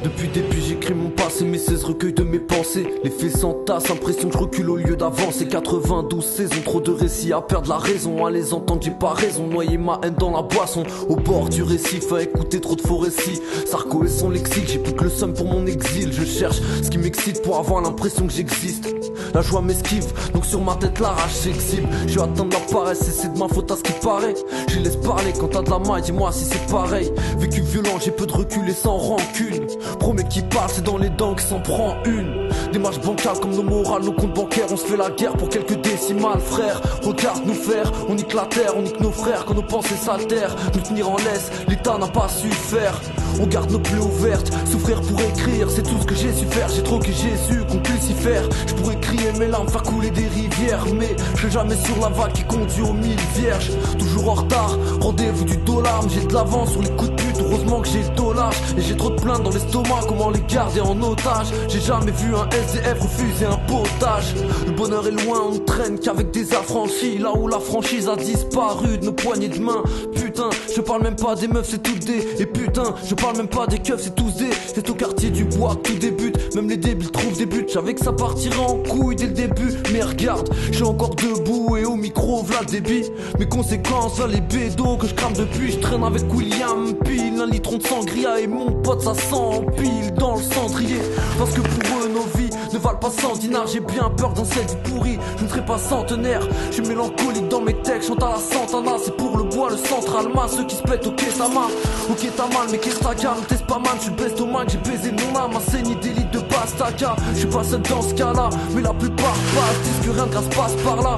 Depuis le début j'écris mon passé, mes 16 recueils de mes pensées. Les faits s'entassent, impression que je recule au lieu d'avancer. 92 saisons, trop de récits à perdre la raison. À les entendre j'ai pas raison, noyer ma haine dans la boisson. Au bord du récif, à écouter trop de faux récits. Sarko et son lexique, j'ai plus que le seum pour mon exil. Je cherche ce qui m'excite pour avoir l'impression que j'existe. La joie m'esquive, donc sur ma tête la rage s'exhibe. Je vais atteindre la paresse et c'est de ma faute à ce qui paraît. Je laisse parler quand t'as de la maille, dis-moi si c'est pareil. Vécu violent, j'ai peu de recul et sans rancune. Promets qui parle, c'est dans les dents que s'en prend une. Démarche bancale comme nos morales, nos comptes bancaires. On se fait la guerre pour quelques décimales, frère. Regarde nous faire, on nique la terre, on nique nos frères. Quand nos pensées s'altèrent, nous tenir en laisse, l'État n'a pas su faire. On garde nos plaies ouvertes, souffrir pour écrire, c'est tout ce que j'ai su faire. J'ai troqué Jésus contre Lucifer. Je pourrais crier mes larmes, faire couler des rivières, mais je suis jamais sur la vague qui conduit aux 1000 vierges. Toujours en retard, rendez-vous du dollar, mais j'ai de l'avance sur les coups de pute. Heureusement que j'ai le dollar et j'ai trop de plaintes dans l'estomac. Comment les garder en otage? J'ai jamais vu un SDF refuser un potage. Le bonheur est loin, on ne traîne qu'avec des affranchis. Là où la franchise a disparu de nos poignées de main. Putain, je parle même pas des meufs, c'est toutes des. Et putain, je parle même pas des keufs, c'est tous des. C'est au quartier du bois que tout débute. Même les débiles trouvent des buts. J'avais que ça partirait en couille dès le début. Mais regarde, je suis encore debout et au micro, v'là le débit. Mes conséquences, là les bédos que je crame depuis. Je traîne avec William Peel, un litron de sangria et mon pote ça s'empile dans le cendrier. Parce que pour eux nos vies ne valent pas 100 dinars. J'ai bien peur d'un ciel du pourri, je ne serai pas centenaire. Je suis mélancolique dans mes textes, chante à la Santana. C'est pour le bois, le central ma. Ceux qui se pètent, ok t'as mal, ok t'as mal. Mais qu'est-ce que t'as calme, t'es pas mal. Je suis le best au mag, j'ai baisé mon âme. Un saigné d'élite de pastaka. Je suis pas seul dans ce cas là, mais la plupart passent. Disent que rien de grâce passe par là.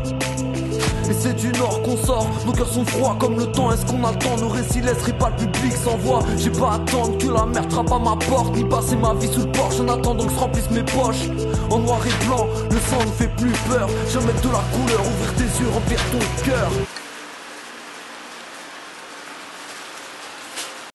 Et c'est du nord qu'on sort, nos cœurs sont froids comme le temps. Est-ce qu'on a le temps? Nos récits laisseraient pas le public sans voix. J'ai pas à attendre que la mer frappe à ma porte, ni passer ma vie sous le porche en attendant que se remplissent mes poches. En noir et blanc, le sang ne fait plus peur. Jamais de la couleur, ouvrir tes yeux, remplir ton cœur.